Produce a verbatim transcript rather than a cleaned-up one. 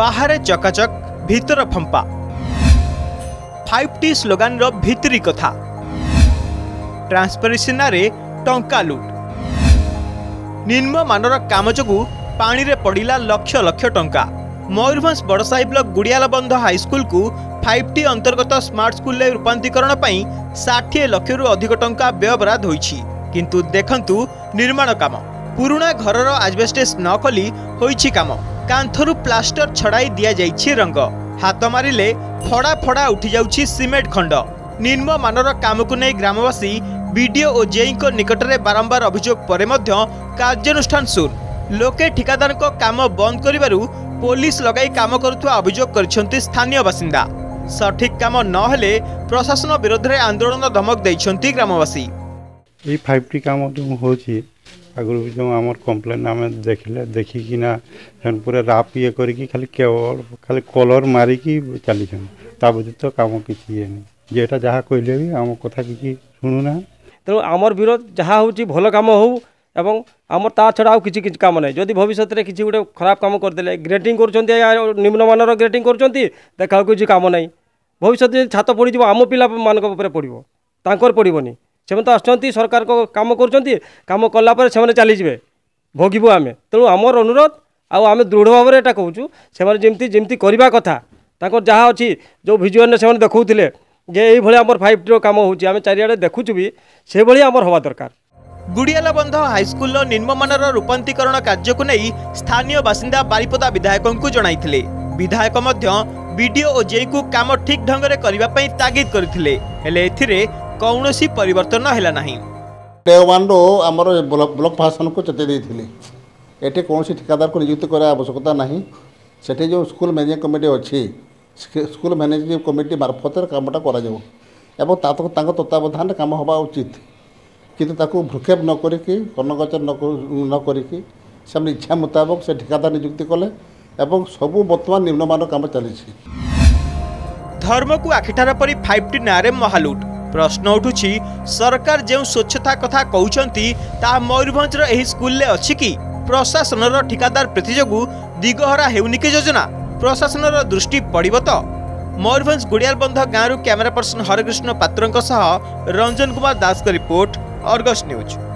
बाहर चकाचक भीतर फंपा फाइव टी स्लोगान रो भितरी कथा ट्रांसपेरेंसी नारे टंका लुट निम्न मानर काम जोगु पानी रे पड़िला लक्ष लक्ष टंका। मयूरभंज बड़साही ब्लॉक गुड़ियालबंध हाईस्कल को फाइव टी अंतर्गत स्मार्ट स्कूल रूपांतरण पई षाठी लाख रु अधिक टंका व्ययबराद होईछि। किंतु देखंतु निर्माण काम पुराना घरर आजबेस्टस न खोली होईछि काम। कांथरु प्लास्टर छड़ाई दिया जाईछि रंग हाथ मारिले फड़ा फड़ा उठी जाउछि सीमेंट खंड। निम्न मानर काम को नहीं ग्रामवासी बीडीओ और जेई को निकट में बारंबार अभियोग पर कार्यानुष्ठान शून्य। लोके ठिकादार को काम बंद करिबारु पुलिस लगाई काम करुवा अभियोग कर स्थानीय बासिंदा। सठिक काम न हेले प्रशासन विरोध में आंदोलन धमक देइछंती ग्रामवासी। ये फाइव टी काम जो होची आगु जो आमर कंप्लेन आम देखले देखिकिना पूरा राप ये करके खाली केवल खाली कलर मारिकी चली ता बुझे तो काम किसी ये नहीं जेटा जहाँ कहले भी आम कथा कि शुणुना। तेणु आमर विरोध जहाँ हूँ भल कम हो एवं आम ता छड़ा किसी किसी काम ना जदि भविष्य में किसी गोटे खराब काम करदे ग्रेटिंग कर निम्नमानर ग्रेटिंग कर देखा किसी काम ना भविष्य छात पड़ आम पिला मान पड़ो तांकर पड़ोनी से तो आसुँच सरकार को काम कर काम कलापर से चलीजे भोगबू आम। तेणु आमर अनुरोध आम दृढ़ भाव में यहाँ कहूँ से जमी जमी करवा कथा जहाँ अच्छी जो भिजुआल से देखते जे ये आम फाइव टी काम हो चारिड़े देखु भी से भाई आमर हवा दरकार। गुड़ियालबंध हाईस्कल निम्नमानर रूपांतरण कार्य को नहीं स्थानीय बासिंदा बारिपदा विधायकों को जणाइथिले। विधायक बीडीओ और जेई को काम ठीक ढंग से करने तागिद करथिले हेले एथिरे कौनसी परिवर्तन हैला नहीं। डे वन रो आमर ब्लॉक प्रशासन को चेताई देथिले एटे कौनसी ठेकेदार को नियुक्त करा आवश्यकता नहीं। सेठी जो स्कूल मैनेजिंग कमिटी अच्छी स्कूल मैनेजिंग कमिटी मार्फत कामटा करा जाऊ एवं ताको ताको तत्वावधान काम होबा उचित किंतु ताको भ्रुक्षेप न करिकि कर्णगोचर न करिकि से इच्छा मुताबक से ठेकेदार नियुक्ति कले एवं सबू बर्तमान निम्नमान काम चली। धर्म को आखिठार परी फाइव टी नारे महालुट प्रश्न उठुछि सरकार जो स्वच्छता कथा कहउछंती ता मयूरभंज रो एही स्कूल ले अछि कि प्रशासन रो ठिकादार प्रति जोगु दिगहरा हेउनि के योजना प्रशासन रो दृष्टि पड़िबो तो। मयूरभंज गुड़ियालबंध गाँव कैमरा पर्सन हरकृष्ण पात्रंक सह रंजन कुमार दास का रिपोर्ट अर्गस न्यूज।